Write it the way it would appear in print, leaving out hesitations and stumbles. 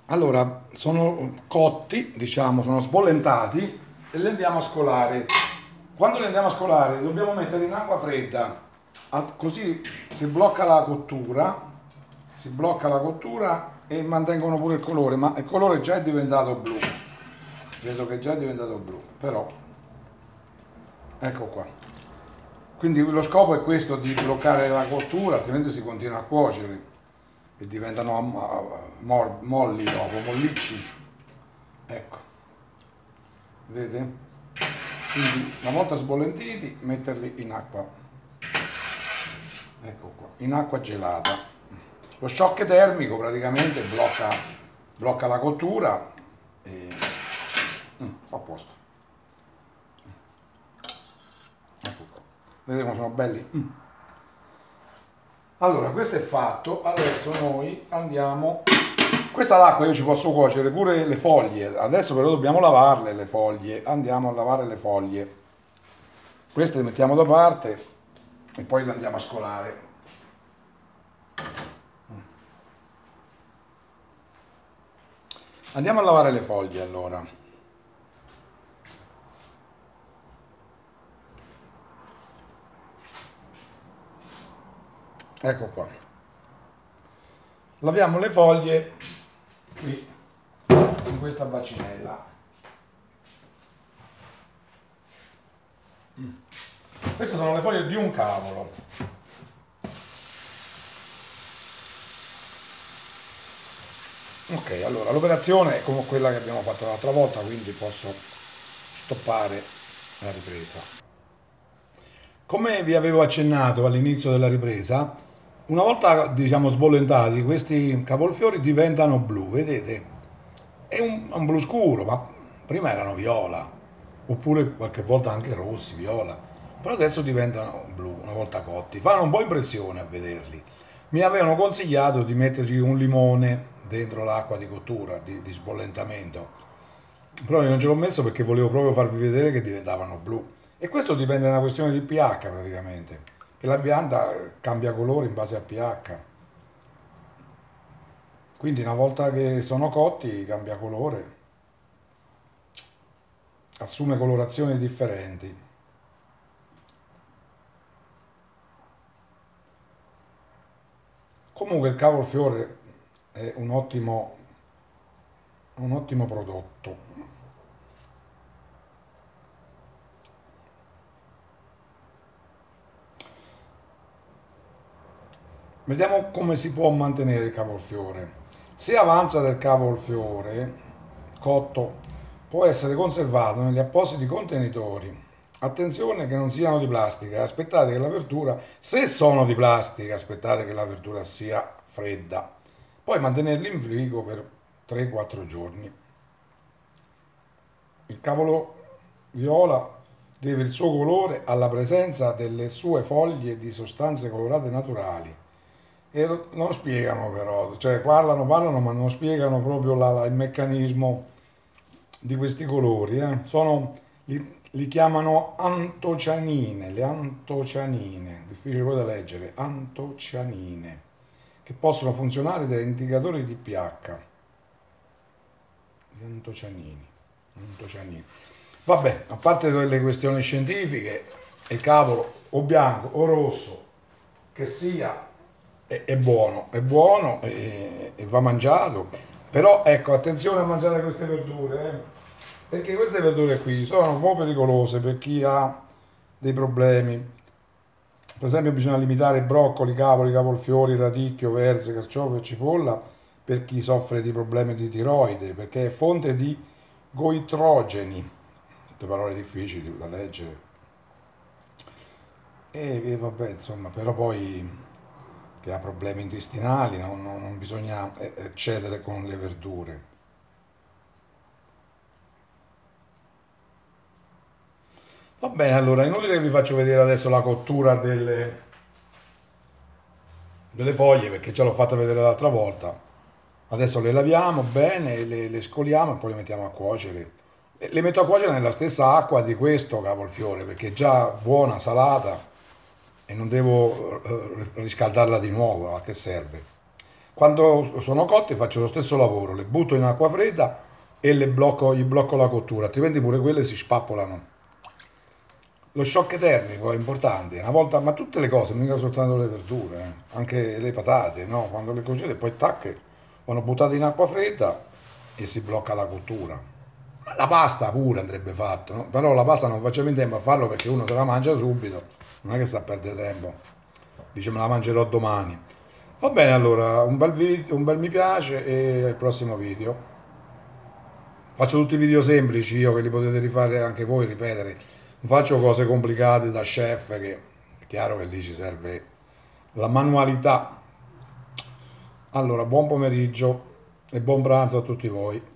Allora, sono cotti, diciamo, sono sbollentati e li andiamo a scolare. Quando li andiamo a scolare dobbiamo metterli in acqua fredda, così si blocca la cottura e mantengono pure il colore, ma il colore già è diventato blu. Vedo che già è diventato blu, però ecco qua. Quindi lo scopo è questo di bloccare la cottura, altrimenti si continua a cuocere e diventano molli dopo, mollicci. Ecco, vedete? Quindi una volta sbollentiti metterli in acqua, ecco qua, in acqua gelata. Lo shock termico praticamente blocca la cottura e a posto. Ecco qua. Vedete come sono belli? Allora, questo è fatto, adesso noi andiamo. Questa l'acqua io ci posso cuocere pure le foglie, adesso però dobbiamo lavarle le foglie, andiamo a lavare le foglie. Queste le mettiamo da parte e poi le andiamo a scolare. Andiamo a lavare le foglie allora. Ecco qua. Laviamo le foglie qui in questa bacinella. Queste sono le foglie di un cavolo. Ok, allora l'operazione è come quella che abbiamo fatto l'altra volta, quindi posso stoppare la ripresa. Come vi avevo accennato all'inizio della ripresa, una volta diciamo sbollentati, questi cavolfiori diventano blu, vedete? È un blu scuro, ma prima erano viola, oppure qualche volta anche rossi, viola, però adesso diventano blu una volta cotti. Fanno un po' impressione a vederli. Mi avevano consigliato di metterci un limone dentro l'acqua di cottura, di sbollentamento, però io non ce l'ho messo perché volevo proprio farvi vedere che diventavano blu. E questo dipende da una questione di pH praticamente, che la pianta cambia colore in base a pH. Quindi una volta che sono cotti cambia colore, assume colorazioni differenti. Comunque il cavolfiore è un ottimo prodotto. Vediamo come si può mantenere il cavolfiore. Se avanza del cavolfiore cotto può essere conservato negli appositi contenitori. Attenzione che non siano di plastica, aspettate che la verdura, se sono di plastica, aspettate che la verdura sia fredda. Poi mantenerli in frigo per 3-4 giorni. Il cavolo viola deve il suo colore alla presenza delle sue foglie di sostanze colorate naturali. E non spiegano però, cioè parlano, ma non spiegano proprio il meccanismo di questi colori. Li chiamano antocianine, le antocianine, difficile poi da leggere, antocianine, che possono funzionare da indicatori di pH. Gli antocianini. Vabbè, a parte le questioni scientifiche, il cavolo o bianco o rosso che sia è buono e va mangiato, però ecco, attenzione a mangiare queste verdure, perché queste verdure qui sono un po' pericolose per chi ha dei problemi. Per esempio bisogna limitare broccoli, cavoli, cavolfiori, radicchio, verze, carciofo e cipolla per chi soffre di problemi di tiroide, perché è fonte di goitrogeni, tutte parole difficili da leggere. E vabbè, insomma, però poi che ha problemi intestinali, non bisogna eccedere con le verdure. Va bene, allora, è inutile che vi faccio vedere adesso la cottura delle foglie, perché già l'ho fatta vedere l'altra volta. Adesso le laviamo bene, le scoliamo e poi le mettiamo a cuocere. E le metto a cuocere nella stessa acqua di questo cavolfiore, perché è già buona, salata, e non devo riscaldarla di nuovo, a che serve? Quando sono cotti faccio lo stesso lavoro, le butto in acqua fredda e gli blocco la cottura, altrimenti pure quelle si spappolano. Lo shock termico è importante, una volta, ma tutte le cose, mica soltanto le verdure, anche le patate, no? Quando le cuocete poi tac, vanno buttate in acqua fredda e si blocca la cottura. Ma la pasta pure andrebbe fatto, no? Però la pasta non facciamo in tempo a farlo perché uno se la mangia subito, non è che sta a perdere tempo. Dice me la mangerò domani. Va bene allora, un bel mi piace e al prossimo video. Faccio tutti video semplici io che li potete rifare anche voi, ripetere. Non faccio cose complicate da chef che è chiaro che lì ci serve la manualità. Allora, buon pomeriggio e buon pranzo a tutti voi.